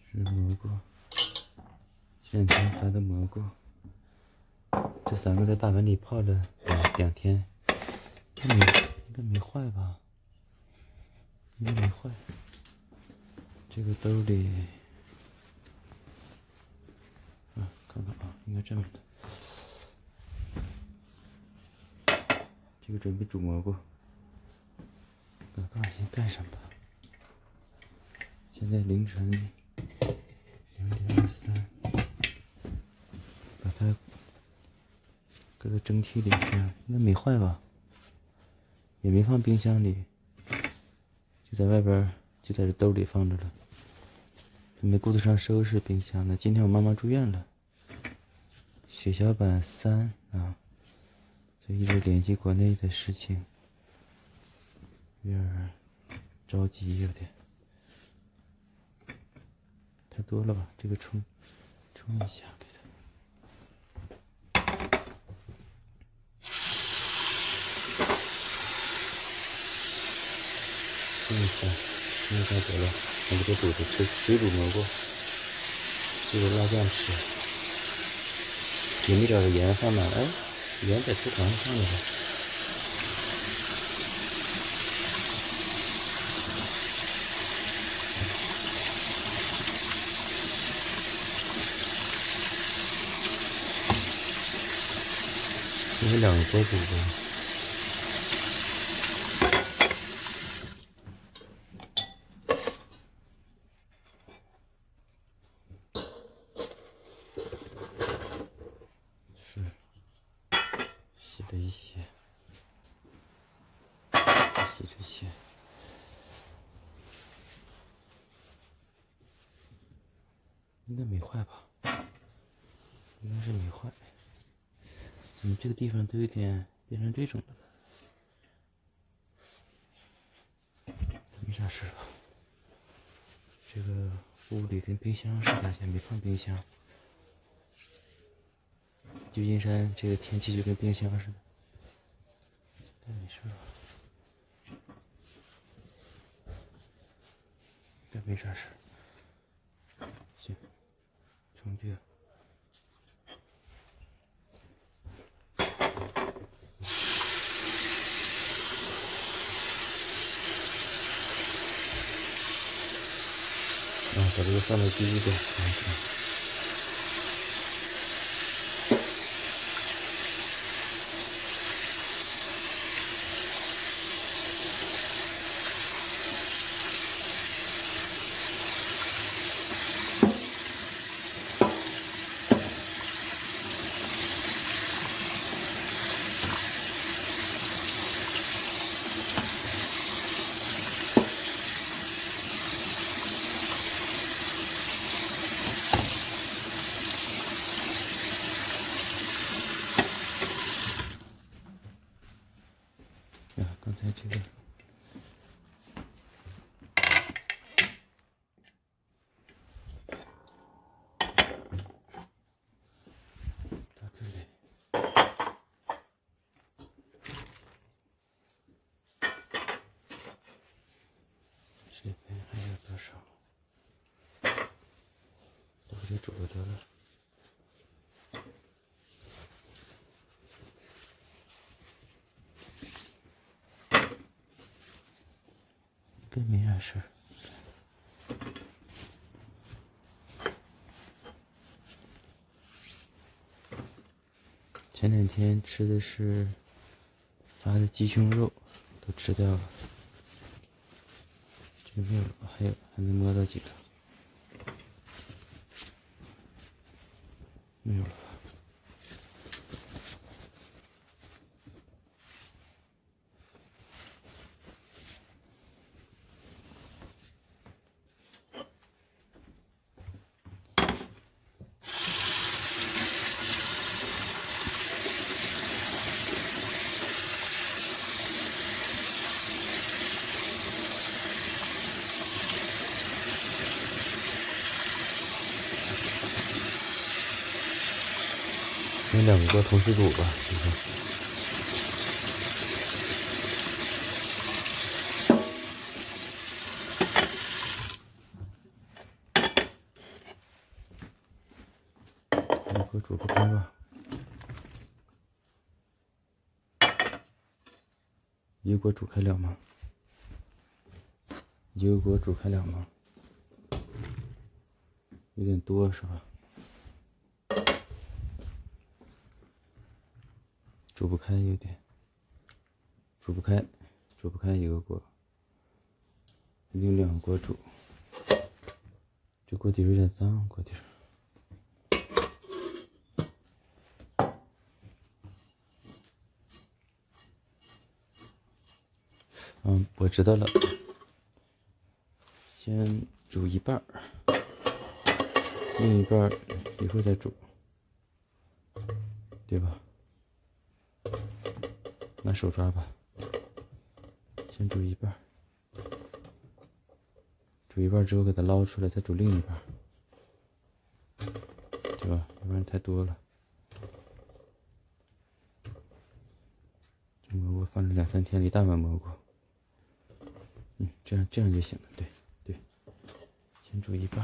是蘑菇，前两天发的蘑菇，这3个在大碗里泡了2天，应该没坏吧？应该没坏。这个兜里，看看啊，应该这么的。这个准备煮蘑菇，先盖上吧。现在凌晨0:23，把它搁到蒸屉里，这样应该没坏吧？也没放冰箱里，就在外边，就在这兜里放着了。没顾得上收拾冰箱了。今天我妈妈住院了，血小板3啊，就一直联系国内的事情，有点着急，有点太多了吧？这个冲一下给它。冲一下得了，我给它煮着吃，水煮蘑菇，这个辣酱吃，淋一点的盐放哪？哎，盐在厨房放着呢。因为2个锅煮的。洗了一些，再洗这些。应该没坏吧？应该是没坏。怎么这个地方都有点变成这种的了？没啥事吧？这个屋里跟冰箱似的，也没放冰箱。旧金山这个天气就跟冰箱似的，但没事吧？但没啥事。行，冲这个。把这个放到低一点，刚才这个到这里，这边还有多少？都给煮了得了。跟没啥事。前2天吃的是发的鸡胸肉，都吃掉了。这没有了，还能摸到几个？没有了吧？用2个锅同时煮吧，你看。 锅煮不开吧？一个锅煮开了吗？一个锅煮开了吗？有点多是吧？煮不开有点，煮不开一个锅，用2个锅煮。这锅底有点脏，锅底。我知道了，先煮一半，另一半一会儿再煮，对吧？拿手抓吧，先煮一半，煮一半之后给它捞出来，再煮另一半，对吧？要不然太多了。这蘑菇放了2、3天了，一大碗蘑菇。这样就行了，对，先煮一半。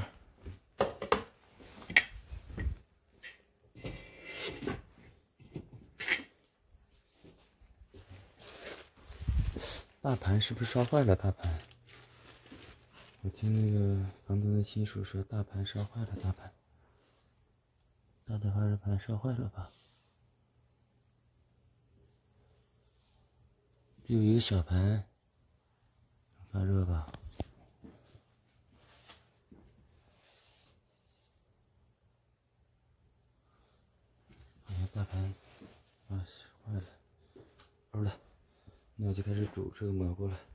大盘是不是烧坏了？大盘，我听那个房东的亲属说大盘烧坏了，大盘，大的发热盘烧坏了吧？只有一个小盘发热吧？好像大盘坏了，欧了，那我就开始煮这个蘑菇了。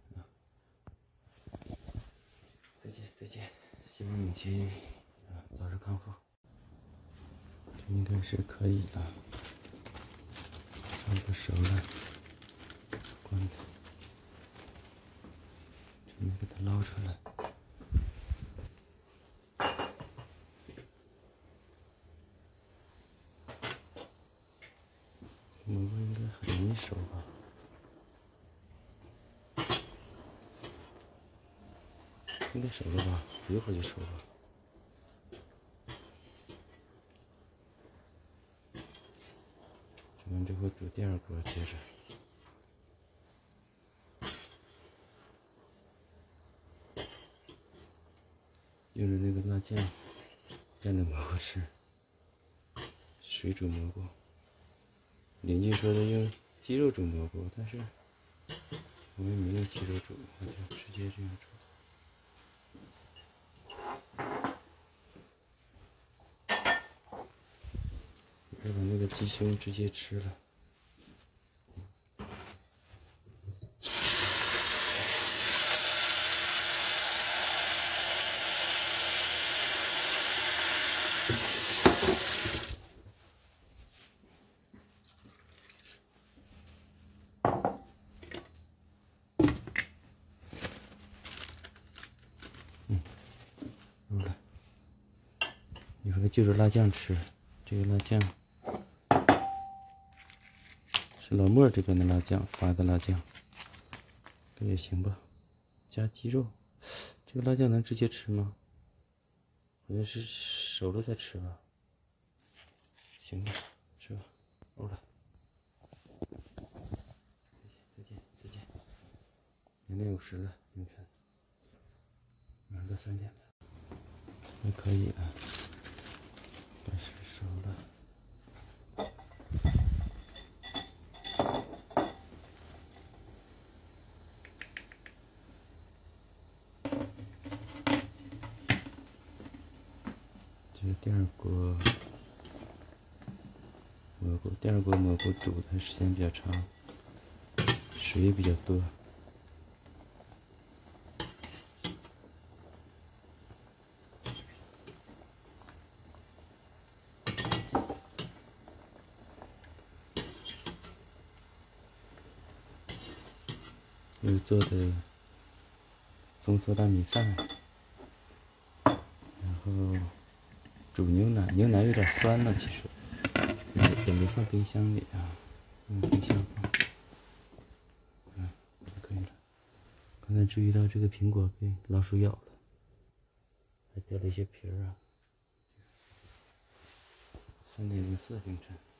再见，希望母亲早日康复。这应该是可以了，差不多熟了，关它，准备给它捞出来。蘑菇应该很容易熟吧？应该熟了吧？煮一会儿就熟了。煮完之后煮第2锅，接着。用着那个辣酱蘸着蘑菇吃，水煮蘑菇。邻居说的用鸡肉煮蘑菇，但是我们没有鸡肉煮，我就直接这样煮。我把那个鸡胸直接吃了。一会儿就着辣酱吃，这个辣酱是老莫这边的辣酱，发的辣酱，这也行吧。加鸡肉，这个辣酱能直接吃吗？好像是熟了再吃吧。行吧，吃吧，欧了。再见。2:50了，你看，马上到3点了，还可以了，但是熟了。这是第2锅蘑菇，第2锅蘑菇煮的时间比较长，水也比较多。又做的棕色大米饭，然后煮牛奶，牛奶有点酸了，其实也没放冰箱里啊，用冰箱放。就可以了。刚才注意到这个苹果被老鼠咬了，还掉了一些皮儿啊。 3.04凌晨。